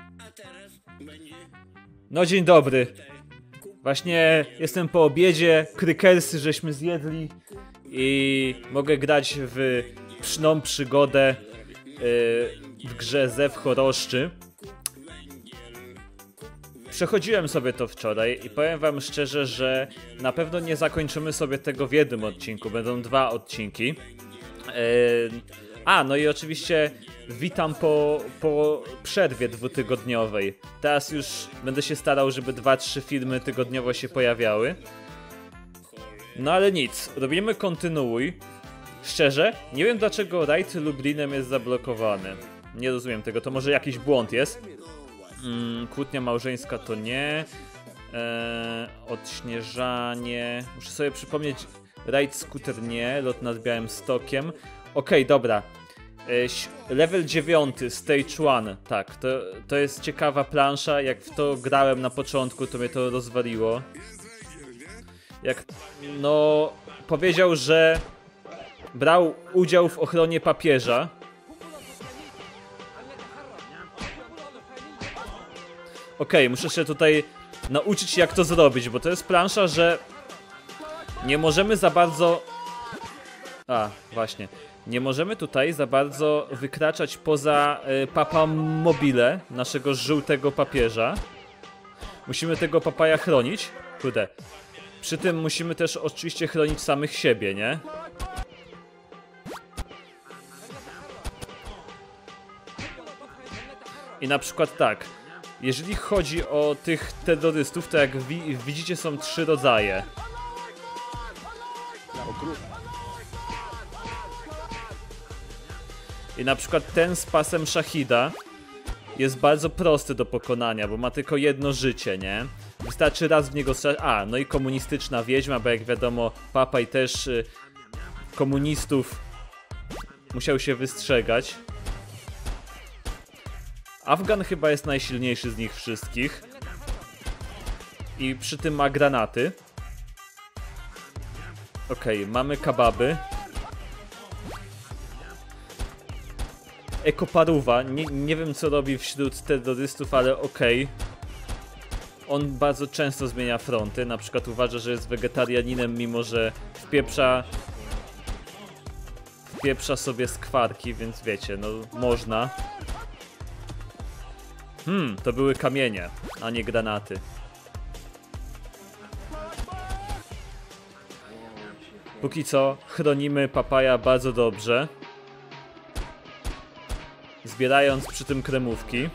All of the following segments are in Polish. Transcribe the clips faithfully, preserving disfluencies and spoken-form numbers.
No dzień dobry. Właśnie jestem po obiedzie, krykersy żeśmy zjedli i mogę grać w pszną przygodę yy, w grze Zew Choroszczy. Przechodziłem sobie to wczoraj i powiem wam szczerze, że na pewno nie zakończymy sobie tego w jednym odcinku, będą dwa odcinki. Yy, a, no i oczywiście witam po, po przerwie dwutygodniowej. Teraz już będę się starał, żeby dwa, trzy filmy tygodniowo się pojawiały. No ale nic, robimy kontynuuj. Szczerze, nie wiem dlaczego rajd Lublinem jest zablokowany. Nie rozumiem tego, to może jakiś błąd jest. Mm, kłótnia małżeńska to nie. Eee, odśnieżanie. Muszę sobie przypomnieć. Rajd skuter nie. Lot nad Białymstokiem. Okej, okay, dobra. Eee, level dziewiąty, stage one. Tak, to, to jest ciekawa plansza. Jak w to grałem na początku, to mnie to rozwaliło. Jak no powiedział, że brał udział w ochronie papieża. Okej, okay, muszę się tutaj nauczyć, jak to zrobić, bo to jest plansza, że nie możemy za bardzo... A, właśnie. Nie możemy tutaj za bardzo wykraczać poza y, papa mobile naszego żółtego papieża. Musimy tego papaja chronić. Kurde. Przy tym musimy też oczywiście chronić samych siebie, nie? I na przykład tak. Jeżeli chodzi o tych terrorystów, to jak wi widzicie, są trzy rodzaje. I na przykład ten z pasem szachida jest bardzo prosty do pokonania, bo ma tylko jedno życie, nie? Wystarczy raz w niego strzelać. A, no i komunistyczna wiedźma, bo jak wiadomo, papaj też y, komunistów musiał się wystrzegać. Afgan chyba jest najsilniejszy z nich wszystkich. I przy tym ma granaty. Okej, okay, mamy kababy. Ekoparuwa. Nie, nie wiem co robi wśród terrorystów, ale okej. Okay. On bardzo często zmienia fronty. Na przykład uważa, że jest wegetarianinem, mimo że wpieprza... Wpieprza sobie skwarki, więc wiecie, no można. Hmm, to były kamienie, a nie granaty. Póki co chronimy papaja bardzo dobrze. Zbierając przy tym kremówki.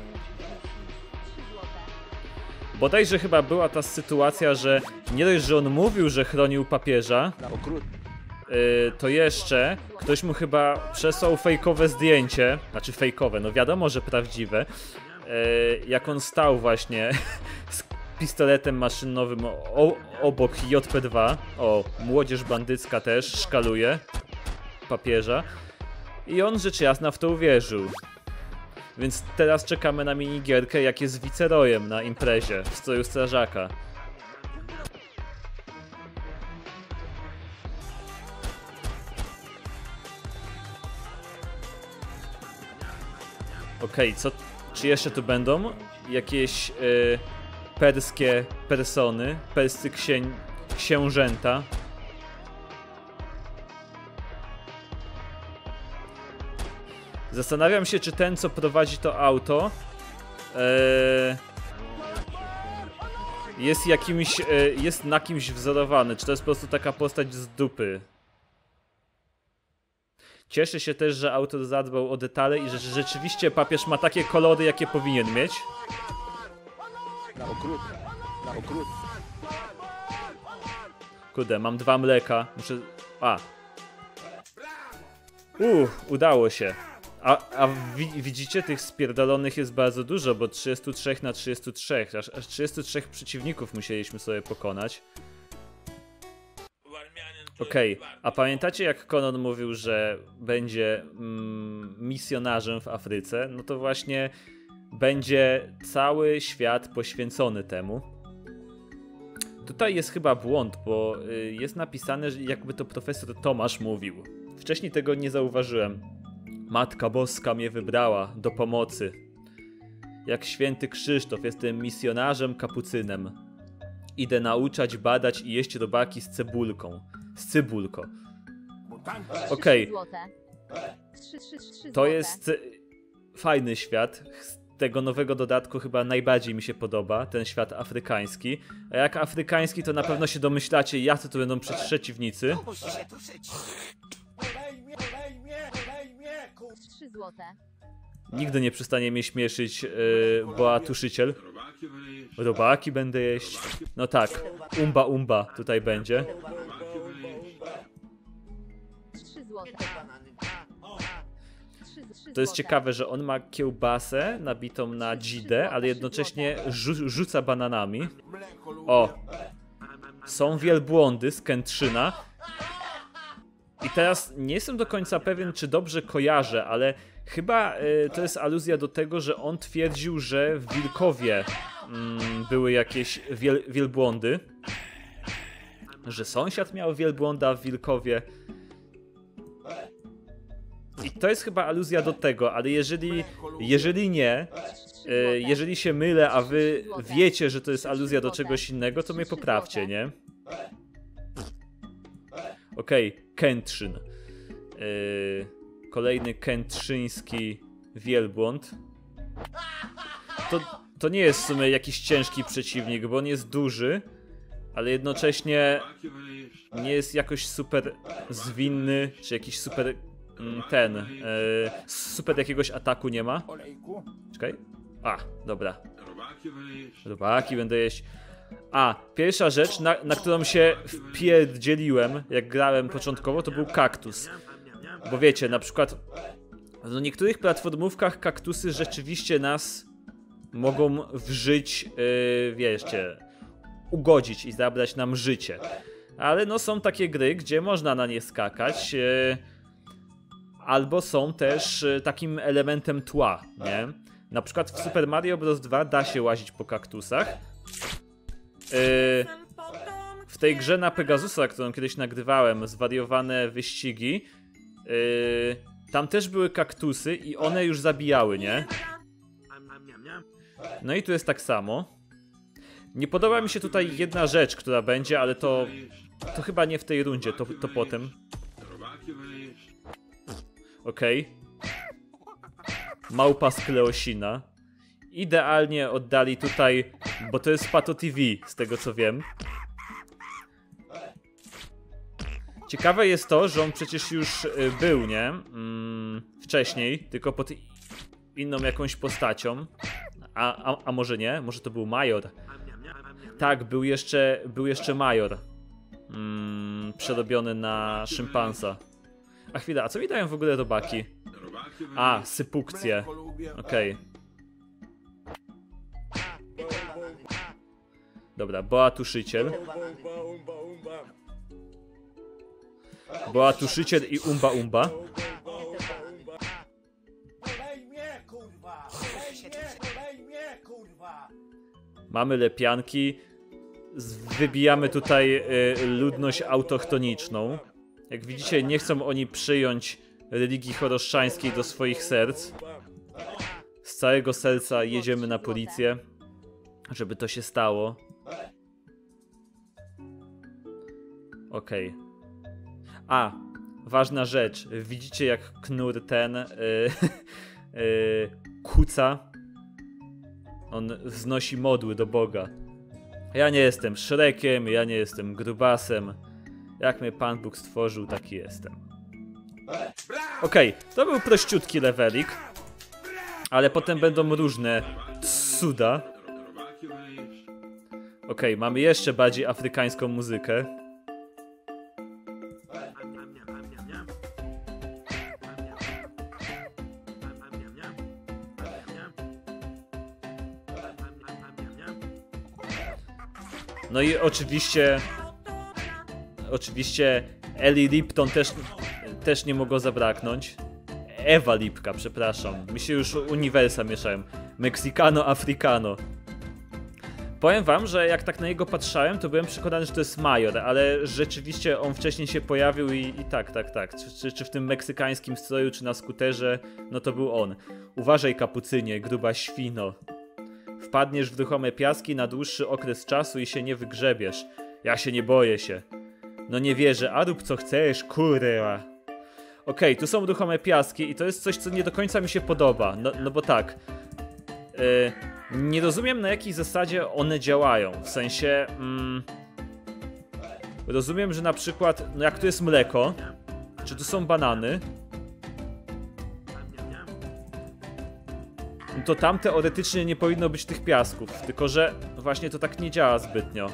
Bodajże chyba była ta sytuacja, że nie dość, że on mówił, że chronił papieża, yy, to jeszcze ktoś mu chyba przesłał fejkowe zdjęcie. Znaczy fejkowe, no wiadomo, że prawdziwe. Jak on stał właśnie z pistoletem maszynowym o, obok J P dwa. O, młodzież bandycka też szkaluje papieża. I on rzecz jasna w to uwierzył. Więc teraz czekamy na minigierkę, jak jest wicerojem na imprezie w stroju strażaka. Okej, okay, co... Czy jeszcze tu będą jakieś y, perskie persony, perscy księ księżęta? Zastanawiam się, czy ten, co prowadzi to auto, y, jest jakimś, y, jest na kimś wzorowany, czy to jest po prostu taka postać z dupy. Cieszę się też, że autor zadbał o detale i że rzeczywiście papież ma takie kolory, jakie powinien mieć. Kurde, mam dwa mleka. Muszę... A. Uuu, udało się. A, a wi widzicie, tych spierdolonych jest bardzo dużo, bo trzydzieści trzy na trzydzieści trzy. Aż, aż trzydziestu trzech przeciwników musieliśmy sobie pokonać. Okej, okay. A pamiętacie, jak Conan mówił, że będzie mm, misjonarzem w Afryce? No to właśnie będzie cały świat poświęcony temu. Tutaj jest chyba błąd, bo y, jest napisane, że jakby to profesor Tomasz mówił. Wcześniej tego nie zauważyłem. Matka Boska mnie wybrała do pomocy. jak święty Krzysztof, jestem misjonarzem kapucynem. Idę nauczać, badać i jeść robaki z cebulką. Z cybulką. Okej. To jest fajny świat. Z tego nowego dodatku chyba najbardziej mi się podoba, ten świat afrykański. A jak afrykański, to na pewno się domyślacie, jacy to będą przeciwnicy. trzy złote. Nigdy nie przestanie mnie śmieszyć yy, Boa Tuszyciel. Robaki będę jeść. No tak, umba umba tutaj będzie. trzy złote. To jest ciekawe, że on ma kiełbasę nabitą na dzidę, ale jednocześnie rzu rzuca bananami. O! Są wielbłądy z Kętrzyna. I teraz nie jestem do końca pewien, czy dobrze kojarzę, ale chyba y, to jest aluzja do tego, że on twierdził, że w Wilkowie mm, były jakieś wiel wielbłądy. Że sąsiad miał wielbłąda w Wilkowie. I to jest chyba aluzja do tego, ale jeżeli, jeżeli nie, y, jeżeli się mylę, a wy wiecie, że to jest aluzja do czegoś innego, to mnie poprawcie, nie? Okej, okay, Kętrzyn. Yy, kolejny kętrzyński wielbłąd. To, to nie jest w sumie jakiś ciężki przeciwnik, bo on jest duży, ale jednocześnie nie jest jakoś super zwinny, czy jakiś super ten, yy, super jakiegoś ataku nie ma. Czekaj. A, dobra. Robaki będę jeść. A, pierwsza rzecz, na, na którą się wpierdzieliłem, jak grałem początkowo, to był kaktus. Bo wiecie, na przykład w niektórych platformówkach kaktusy rzeczywiście nas mogą w żyć, yy, wiecie, ugodzić i zabrać nam życie. Ale no są takie gry, gdzie można na nie skakać, yy, albo są też yy, takim elementem tła, nie? Na przykład w Super Mario Bros. dwa da się łazić po kaktusach. Yy, w tej grze na Pegasusa, którą kiedyś nagrywałem, zwariowane wyścigi, yy, tam też były kaktusy i one już zabijały, nie? No i tu jest tak samo. Nie podoba mi się tutaj jedna rzecz, która będzie, ale to, to chyba nie w tej rundzie, to, to potem. Okej. Okay. Małpa z Kleosina. Idealnie oddali tutaj, bo to jest Pato T V, z tego co wiem. Ciekawe jest to, że on przecież już był, nie? Mm, wcześniej, tylko pod inną jakąś postacią. A, a, a może nie? Może to był Major. Tak, był jeszcze, był jeszcze Major. Mm, przerobiony na szympansa. A chwila, a co mi dają w ogóle robaki? A, sypukcje. Okej. Okay. Dobra, Boa Tuszyciel. Boa Tuszyciel i Umba Umba. Mamy lepianki. Wybijamy tutaj y, ludność autochtoniczną. Jak widzicie, nie chcą oni przyjąć religii choroszczańskiej do swoich serc. Z całego serca jedziemy na policję, żeby to się stało. Okej. Okay. A, ważna rzecz. Widzicie, jak Knur ten yy, yy, kuca. On wznosi modły do Boga. Ja nie jestem Shrekiem, ja nie jestem grubasem. Jak mnie Pan Bóg stworzył, taki jestem. Okej, okay, to był prościutki levelik. Ale potem będą różne cuda. Okej, okay, mamy jeszcze bardziej afrykańską muzykę. No i oczywiście, oczywiście Ellie Lipton też, też nie mogło zabraknąć. Ewa Lipka, przepraszam. Mi się już uniwersa mieszają. Mexicano, Africano. Powiem wam, że jak tak na niego patrzałem, to byłem przekonany, że to jest Major, ale rzeczywiście on wcześniej się pojawił i, i tak, tak, tak. Czy, czy w tym meksykańskim stroju, czy na skuterze, no to był on. Uważaj, kapucynie, gruba świno. Wpadniesz w ruchome piaski na dłuższy okres czasu i się nie wygrzebiesz. Ja się nie boję się. No nie wierzę, a rób co chcesz, kurwa. Okej, okay, tu są ruchome piaski i to jest coś, co nie do końca mi się podoba. No, no bo tak... Yy, nie rozumiem, na jakiej zasadzie one działają. W sensie... Mm, rozumiem, że na przykład... No jak tu jest mleko, czy tu są banany, no to tam teoretycznie nie powinno być tych piasków. Tylko że właśnie to tak nie działa zbytnio.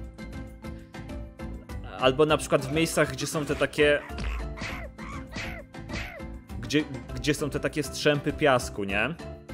Albo na przykład w miejscach, gdzie są te takie... Gdzie, gdzie są te takie strzępy piasku, nie?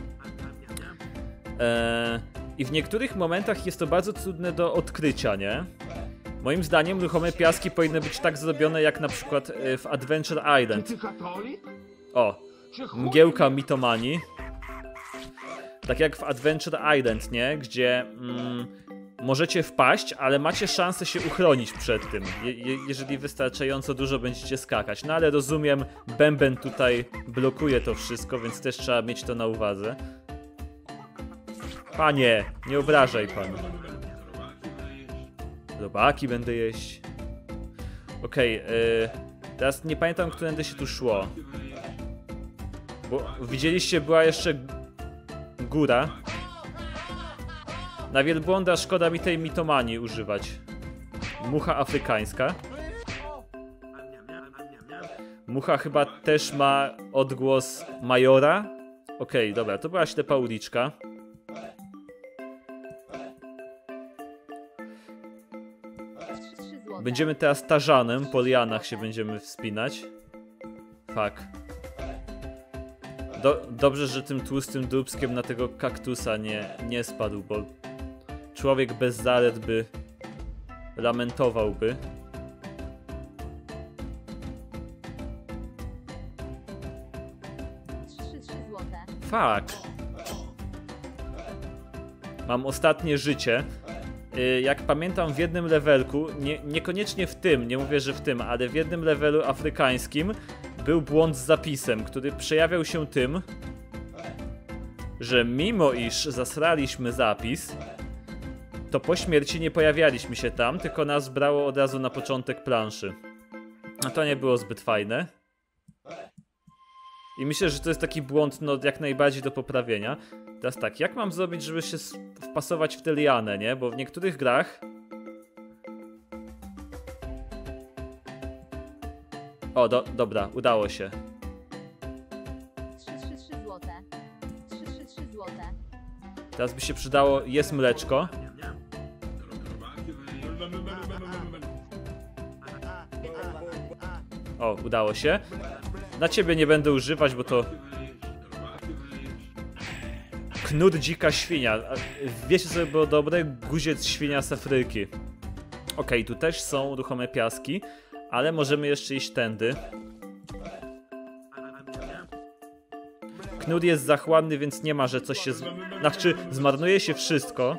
Eee, I w niektórych momentach jest to bardzo trudne do odkrycia, nie? Moim zdaniem ruchome piaski powinny być tak zrobione jak na przykład w Adventure Island. O, mgiełka mitomanii. Tak jak w Adventure Island, nie? Gdzie mm, możecie wpaść, ale macie szansę się uchronić przed tym, je je jeżeli wystarczająco dużo będziecie skakać. No ale rozumiem, bęben tutaj blokuje to wszystko, więc też trzeba mieć to na uwadze. Panie, nie obrażaj pan. Robaki będę jeść. Okej, okay, yy, teraz nie pamiętam, którędy się tu szło. Bo widzieliście, była jeszcze góra. Na wielbłąda szkoda mi tej mitomanii używać. Mucha afrykańska. Mucha chyba też ma odgłos majora. Okej, okay, dobra, to była ślepa uliczka. Będziemy teraz tarzanem, po lianach się będziemy wspinać. Fuck. Do, dobrze, że tym tłustym dubskiem na tego kaktusa nie, nie spadł, bo człowiek bez zalet by lamentowałby. Fuck. Mam ostatnie życie. Jak pamiętam, w jednym levelku, nie, niekoniecznie w tym, nie mówię, że w tym, ale w jednym levelu afrykańskim był błąd z zapisem, który przejawiał się tym, że mimo iż zasraliśmy zapis, to po śmierci nie pojawialiśmy się tam, tylko nas brało od razu na początek planszy. A to nie było zbyt fajne. I myślę, że to jest taki błąd, no jak najbardziej do poprawienia. Teraz tak, jak mam zrobić, żeby się wpasować w tę lianę, nie? Bo w niektórych grach... O, do, dobra, udało się. trzy trzy trzy złote. trzy trzy trzy złote. Teraz by się przydało, jest mleczko. O, udało się. Na ciebie nie będę używać, bo to... Knut dzika świnia. Wiecie co by było dobre? Guziec świnia z Afryki. Okej, okay, tu też są ruchome piaski, ale możemy jeszcze iść tędy. Knut jest zachłanny, więc nie ma, że coś się... Z... Znaczy, zmarnuje się wszystko.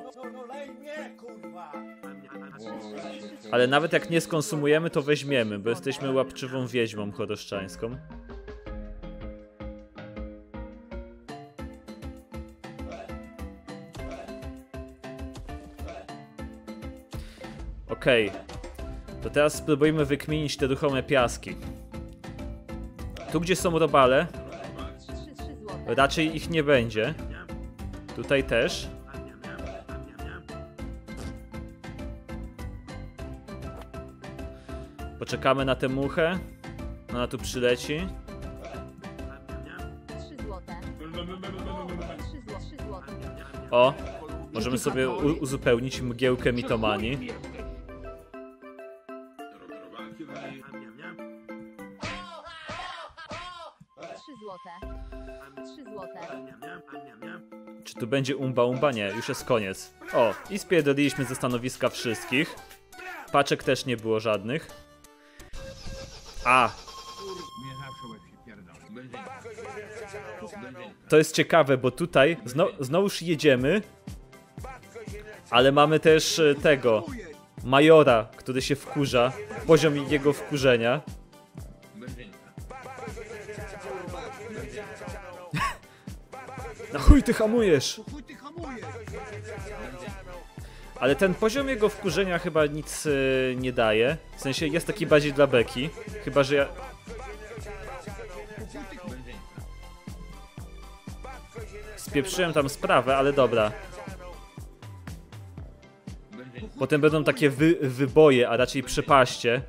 Ale nawet jak nie skonsumujemy, to weźmiemy, bo jesteśmy łapczywą wiedźmą choroszczańską. Okej, okay. To teraz spróbujmy wykminić te ruchome piaski. Tu gdzie są robale, raczej ich nie będzie. Tutaj też. Poczekamy na tę muchę. Ona tu przyleci. O, możemy sobie uzupełnić mgiełkę mitomanii. Czy tu będzie umba umba? Nie, już jest koniec. O, i spierdoliliśmy ze stanowiska wszystkich. Paczek też nie było żadnych. A! To jest ciekawe, bo tutaj zno znowuż jedziemy, ale mamy też tego majora, który się wkurza. Poziom jego wkurzenia. Na chuj ty hamujesz! Ale ten poziom jego wkurzenia chyba nic yy, nie daje. W sensie jest taki bardziej dla beki. Chyba, że ja... Spieprzyłem tam sprawę, ale dobra. Potem będą takie wy wyboje, a raczej przepaście.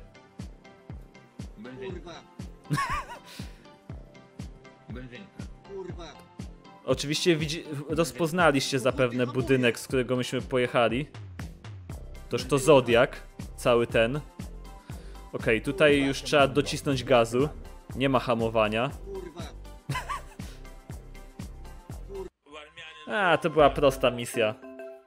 Oczywiście widzi rozpoznaliście zapewne budynek, z którego myśmy pojechali. Toż to Zodiak, cały ten. Okej, tutaj już trzeba docisnąć gazu. Nie ma hamowania. A, to była prosta misja.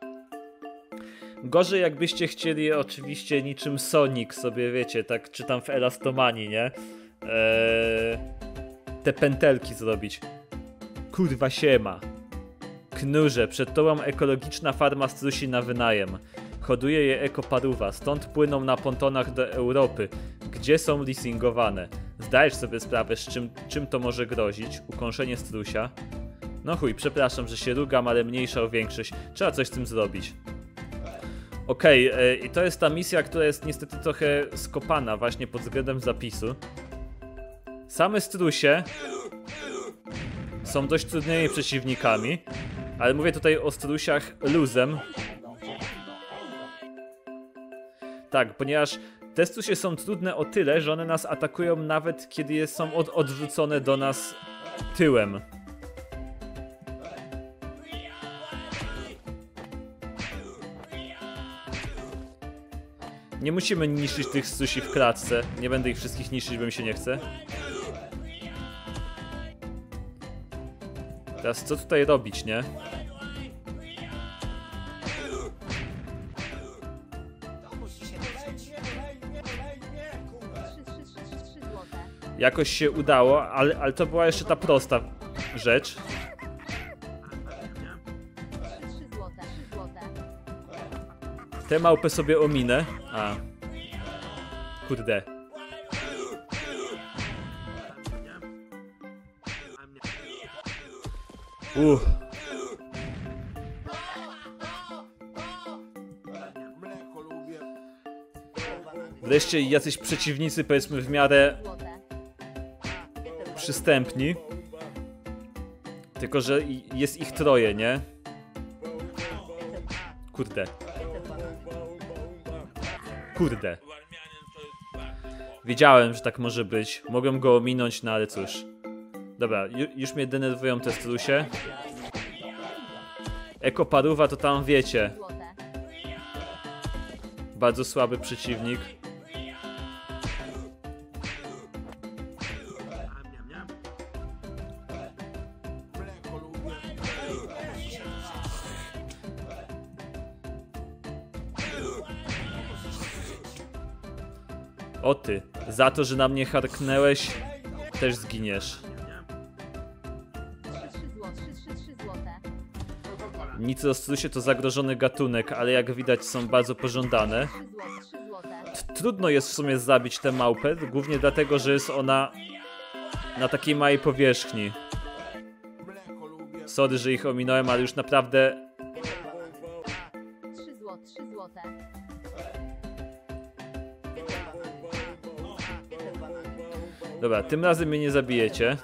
Gorzej jakbyście chcieli oczywiście niczym Sonic sobie, wiecie, tak czytam w Elastomanii, nie? Eee, te pętelki zrobić. Kurwa siema. Knurze, przed tobą ekologiczna farma strusi na wynajem. Hoduje je ekoparuwa, stąd płyną na pontonach do Europy, gdzie są leasingowane. Zdajesz sobie sprawę, z czym, czym to może grozić? Ukąszenie strusia? No chuj, przepraszam, że się rugam, ale mniejsza o większość. Trzeba coś z tym zrobić. Okej, okay, i to jest ta misja, która jest niestety trochę skopana właśnie pod względem zapisu. Same strusie są dość trudnymi przeciwnikami, ale mówię tutaj o strusiach luzem. Tak, ponieważ te strusie są trudne o tyle, że one nas atakują nawet kiedy są od odwrócone do nas tyłem. Nie musimy niszczyć tych strusi w klatce. Nie będę ich wszystkich niszczyć, bo mi się nie chce. Teraz co tutaj robić, nie? Jakoś się udało, ale, ale to była jeszcze ta prosta rzecz. Tę małpę sobie ominę. A. Kurde. Uff. Wreszcie jacyś przeciwnicy, powiedzmy w miarę przystępni. Tylko że jest ich troje, nie? Kurde. Kurde. Wiedziałem, że tak może być. Mogłem go ominąć, no ale cóż. Dobra, ju już mnie denerwują te strusie. Ekoparuwa to tam wiecie. Bardzo słaby przeciwnik. O ty, za to, że na mnie harknęłeś, też zginiesz. Nitrostrusie to zagrożony gatunek, ale jak widać są bardzo pożądane. T Trudno jest w sumie zabić tę małpę, głównie dlatego, że jest ona na takiej małej powierzchni. Sorry, że ich ominąłem, ale już naprawdę... Dobra, tym razem mnie nie zabijecie.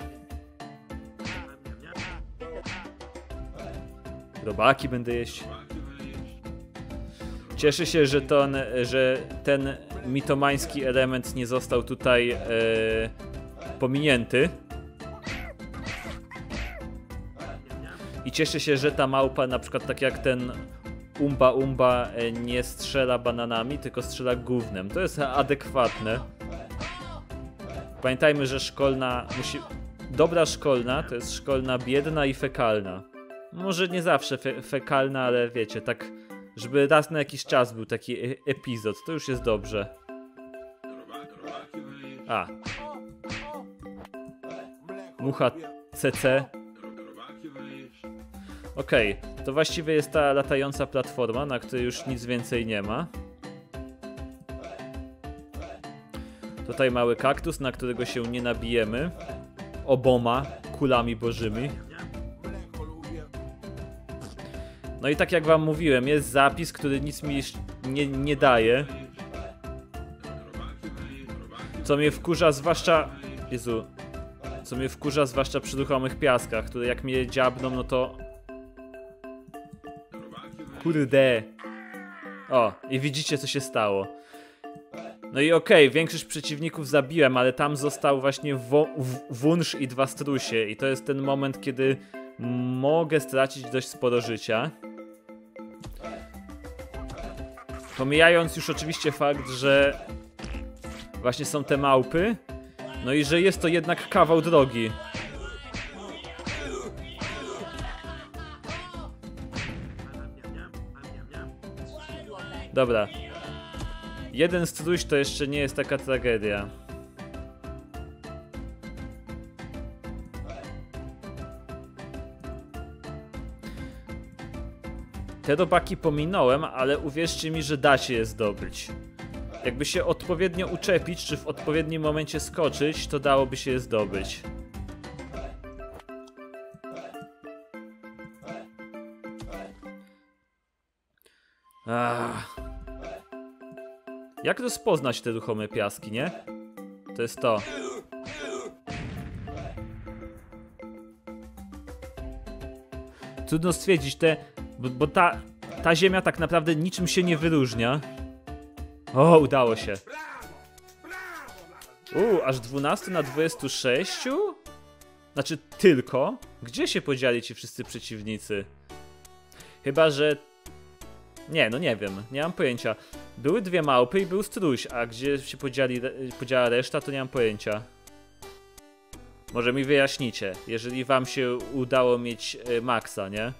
Robaki będę jeść. Cieszę się, że ten, że ten mitomański element nie został tutaj e, pominięty. I cieszę się, że ta małpa, na przykład tak jak ten Umba Umba, nie strzela bananami, tylko strzela gównem. To jest adekwatne. Pamiętajmy, że szkolna musi... Dobra szkolna to jest szkolna biedna i fekalna. Może nie zawsze fe fekalna, ale wiecie, tak, żeby raz na jakiś czas był taki e epizod, to już jest dobrze. A. Mucha C C. Okej, okay, to właściwie jest ta latająca platforma, na której już nic więcej nie ma. Tutaj mały kaktus, na którego się nie nabijemy oboma kulami bożymi. No i tak jak wam mówiłem, jest zapis, który nic mi nie, nie daje. Co mnie wkurza, zwłaszcza... Jezu. Co mnie wkurza, zwłaszcza przy ruchomych piaskach, które jak mnie dziabną, no to... Kurde. O, i widzicie, co się stało. No i okej, okay, większość przeciwników zabiłem, ale tam został właśnie wunsz i dwa strusie. I to jest ten moment, kiedy mogę stracić dość sporo życia. Pomijając już oczywiście fakt, że właśnie są te małpy. No i że jest to jednak kawał drogi. Dobra. Jeden struś to jeszcze nie jest taka tragedia. Te robaki pominąłem, ale uwierzcie mi, że da się je zdobyć. Jakby się odpowiednio uczepić, czy w odpowiednim momencie skoczyć, to dałoby się je zdobyć. Ach. Jak rozpoznać te ruchome piaski, nie? To jest to. Trudno stwierdzić te... Bo, bo ta, ta ziemia tak naprawdę niczym się nie wyróżnia. O, udało się. Uuu, aż dwanaście na dwadzieścia sześć? Znaczy tylko? Gdzie się podzieli ci wszyscy przeciwnicy? Chyba, że... Nie, no nie wiem, nie mam pojęcia. Były dwie małpy i był struś, a gdzie się podzieli, podziała reszta, to nie mam pojęcia. Może mi wyjaśnicie, jeżeli wam się udało mieć y, maksa, nie?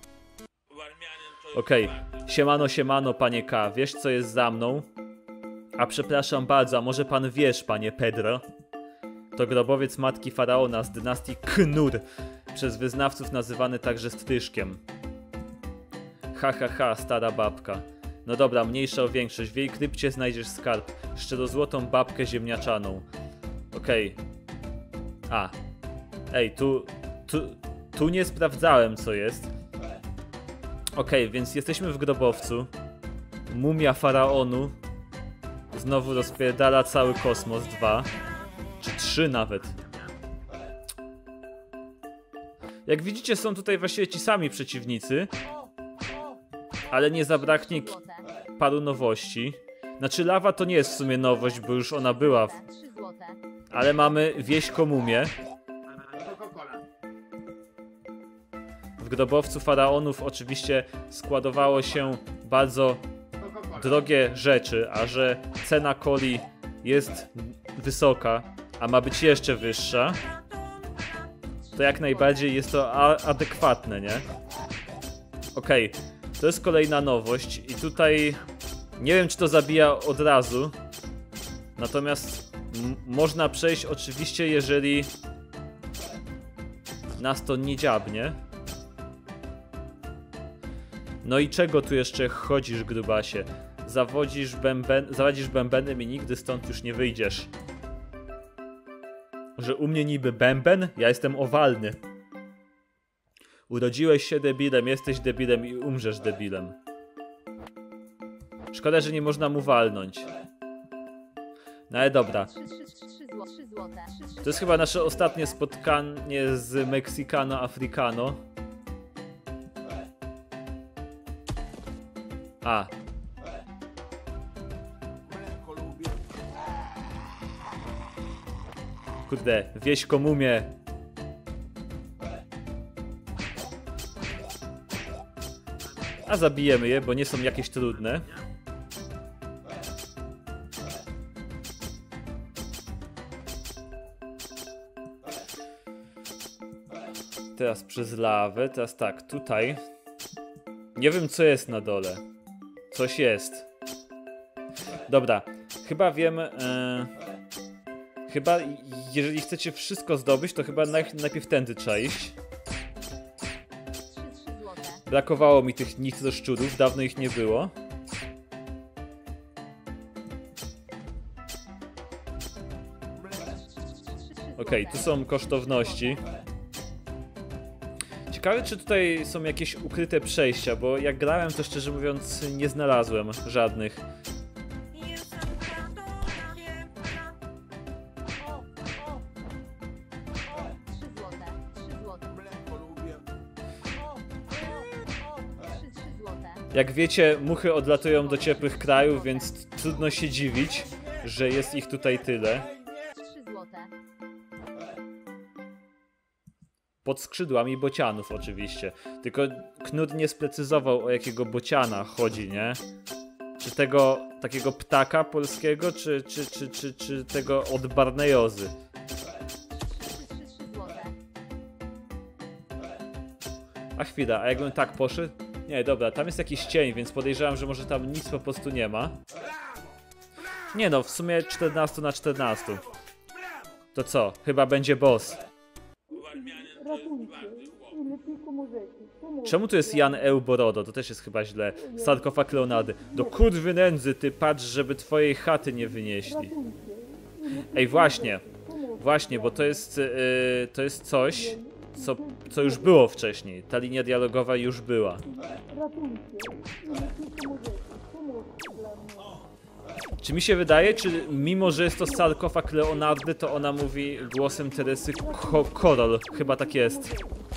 Okej, okay. Siemano, siemano, panie K, wiesz co jest za mną? A przepraszam bardzo, a może pan wiesz, panie Pedro? To grobowiec matki faraona z dynastii Knur, przez wyznawców nazywany także Stryszkiem. Ha, ha, ha, stara babka. No dobra, mniejsza o większość. W jej krypcie znajdziesz skarb. Szczerozłotą babkę ziemniaczaną. Okej. Okay. A. Ej, tu, tu... Tu nie sprawdzałem, co jest. Okej, okay, więc jesteśmy w grobowcu. Mumia faraonu. Znowu rozpierdala cały kosmos. Dwa. Czy trzy nawet. Jak widzicie, są tutaj właściwie ci sami przeciwnicy. Ale nie zabraknie paru nowości. Znaczy lawa to nie jest w sumie nowość, bo już ona była. W... Ale mamy wieśko mumię. W grobowcu faraonów oczywiście składowało się bardzo drogie rzeczy, a że cena coli jest wysoka, a ma być jeszcze wyższa, to jak najbardziej jest to adekwatne, nie? Okej. Okay. To jest kolejna nowość i tutaj nie wiem, czy to zabija od razu, natomiast można przejść oczywiście, jeżeli nas to nie dziabnie. No i czego tu jeszcze chodzisz, grubasie? Zawodzisz bęben, zawadzisz bębenem i nigdy stąd już nie wyjdziesz. Że u mnie niby bęben? Ja jestem owalny. Urodziłeś się debilem, jesteś debilem i umrzesz debilem. Szkoda, że nie można mu walnąć. No ale dobra. To jest chyba nasze ostatnie spotkanie z Mexicano-Africano. A. Kurde, wieśko mumie. A zabijemy je, bo nie są jakieś trudne. Teraz przez lawę, teraz tak, tutaj. Nie wiem, co jest na dole. Coś jest. Dobra, chyba wiem... E... Chyba, jeżeli chcecie wszystko zdobyć, to chyba najpierw tędy trzeba iść. Brakowało mi tych nitroszczurów, dawno ich nie było. Okej, okay, tu są kosztowności. Ciekawe, czy tutaj są jakieś ukryte przejścia, bo jak grałem, to szczerze mówiąc nie znalazłem żadnych. Jak wiecie, muchy odlatują do ciepłych krajów, więc trudno się dziwić, że jest ich tutaj tyle. Pod skrzydłami bocianów oczywiście. Tylko Knut nie sprecyzował, o jakiego bociana chodzi, nie? Czy tego takiego ptaka polskiego, czy, czy, czy, czy, czy tego od Barnejozy? A chwila, a jakbym tak poszedł? Nie, dobra, tam jest jakiś cień, więc podejrzewam, że może tam nic po prostu nie ma. Nie no, w sumie czternaście na czternaście. To co? Chyba będzie boss. Czemu tu jest Jan Euborodo? To też jest chyba źle. Sarkofag Leonardy. Do kurwy nędzy, ty patrz, żeby twojej chaty nie wynieśli. Ej, właśnie. Właśnie, bo to jest, yy, to jest coś, co, co już było wcześniej. Ta linia dialogowa już była. Czy mi się wydaje, czy mimo, że jest to sarkofag Leonardy, to ona mówi głosem Teresy Ko Korol? Chyba tak jest.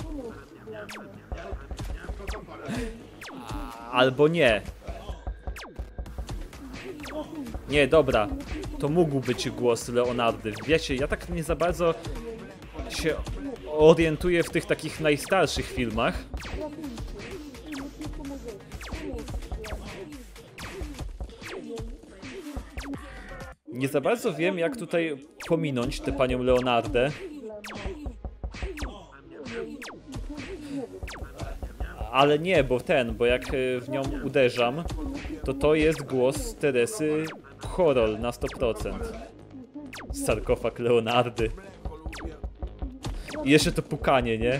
Albo nie. Nie, dobra. To mógł być głos Leonardy. Wiecie, ja tak nie za bardzo się orientuję w tych takich najstarszych filmach. Nie za bardzo wiem, jak tutaj pominąć tę panią Leonardę. Ale nie, bo ten, bo jak w nią uderzam, to to jest głos Teresy Korol na sto procent. Sarkofag Leonardy. I jeszcze to pukanie, nie?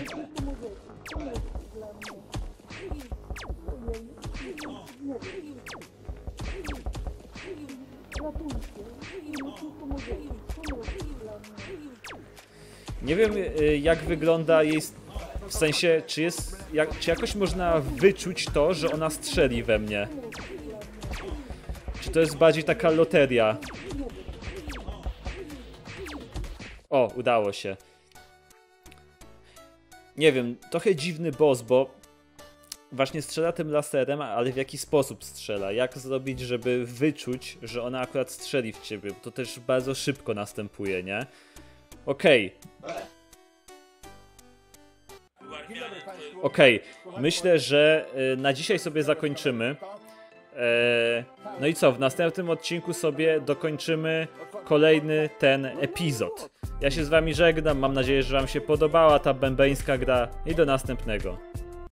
Nie wiem, jak wygląda jej... W sensie, czy jest... Jak, czy jakoś można wyczuć to, że ona strzeli we mnie? Czy to jest bardziej taka loteria? O, udało się. Nie wiem, trochę dziwny boss, bo właśnie strzela tym laserem, ale w jaki sposób strzela? Jak zrobić, żeby wyczuć, że ona akurat strzeli w ciebie? To też bardzo szybko następuje, nie? Okej. Okay. Okej, okay. Myślę, że y, na dzisiaj sobie zakończymy. E, no i co, w następnym odcinku sobie dokończymy kolejny ten epizod. Ja się z wami żegnam, mam nadzieję, że wam się podobała ta bębeńska gra i do następnego.